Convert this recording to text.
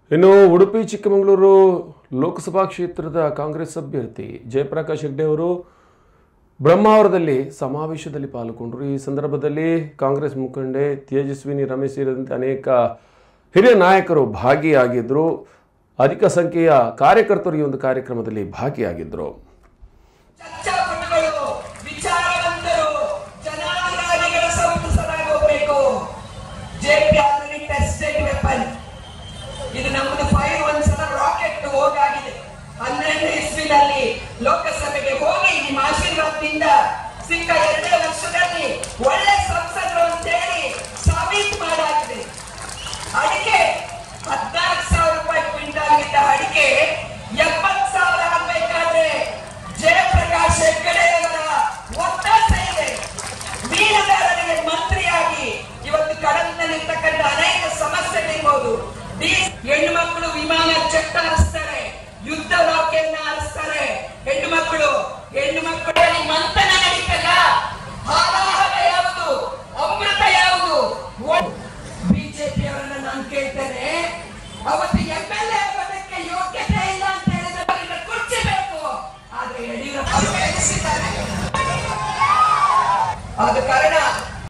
ಇನ್ನು ಉಡುಪಿ ಚಿಕ್ಕಮಗಳೂರು ಲೋಕಸಭಾ ಕ್ಷೇತ್ರದ ಕಾಂಗ್ರೆಸ್ ಅಭ್ಯರ್ಥಿ ಜಯಪ್ರಕಾಶ್ ಹೆಗ್ಡೆ ಅವರು ಬ್ರಹ್ಮಾವರದಲ್ಲಿ ಸಮಾವೇಶದಲ್ಲಿ ಪಾಲ್ಗೊಂಡರು. ಈ ಸಂದರ್ಭದಲ್ಲಿ ಕಾಂಗ್ರೆಸ್ ಮುಖಂಡೆ ತೇಜಸ್ವಿನಿ ರಮೇಶ್ ಸೇರಿದಂತೆ ಅನೇಕ ಹಿರಿಯ ನಾಯಕರು ಭಾಗಿಯಾಗಿದ್ದರು. ಅಧಿಕ ಸಂಖ್ಯೆಯ ಕಾರ್ಯಕರ್ತರು ಈ ಒಂದು ಕಾರ್ಯಕ್ರಮದಲ್ಲಿ ಭಾಗಿಯಾಗಿದ್ದರು. ಇದು ನಮ್ಮದು ಫೈರ್ ಒಂದ್ಸಲ ರಾಕೆಟ್ ಹೋಗಾಗಿದೆ. 12 ಇಸ್ವಿನಲ್ಲಿ ಲೋಕಸಭೆಗೆ ಹೋಗಿ ನಿಮ್ಮ ಆಶೀರ್ವಾದದಿಂದ ಸಿಕ್ಕ 2 ವರ್ಷದಲ್ಲಿ ಒಳ್ಳೆ ಸಂಸದರು ಅಂತೇಳಿ ಸಾಬೀತು ಮಾಡಾಗಿದೆ. ಅಡಿಕೆ 14,000 ರೂಪಾಯಿ ಕ್ವಿಂಟಾಲ್ ಇದ್ದ ಅಡಿಕೆ 70,000 ಆಗಬೇಕಾದ್ರೆ ಜಯಪ್ರಕಾಶ್ ಹೆಗ್ಡೆ ಅವರ ಒತ್ತಾಸ ಇದೆ. ಮೀನುಗಾರರಿಗೆ ಮಂತ್ರಿಯಾಗಿ ಇವತ್ತು ಕಡಲಿನಲ್ಲಿರ್ತಕ್ಕಂಥ ಅನೇಕ ಸಮಸ್ಯೆಗಳಿರ್ಬೋದು. ಹೆಣ್ಣು ಮಕ್ಕಳು ವಿಮಾನ ಚೆಕ್ ಹಾರಿಸ್ತಾರೆ, ಯುದ್ಧ ನೌಕೆಯನ್ನ ಹಾರಿಸ್ತಾರೆ. ಹೆಣ್ಣು ಮಕ್ಕಳು ಮಂಥನ ನಡೀತಲ್ಲ, ಹಾಲಾಹಲ ಯಾವುದು, ಅಮೃತ ಯಾವುದು? ಬಿಜೆಪಿ ಅವರನ್ನ ನಾನು ಕೇಳ್ತೇನೆ, ಅವತ್ತು MLA ಆಗೋದಕ್ಕೆ ಯೋಗ್ಯತೆ ಇಲ್ಲ ಅಂತ ಹೇಳಿದ್ರೆ ಕುರ್ಚಿ ಬೇಕು. ಆದ್ರೆ ಯಡಿಯೂರಪ್ಪ ಎನಿಸಿದ್ದಾರೆ. ಆದ ಕಾರಣ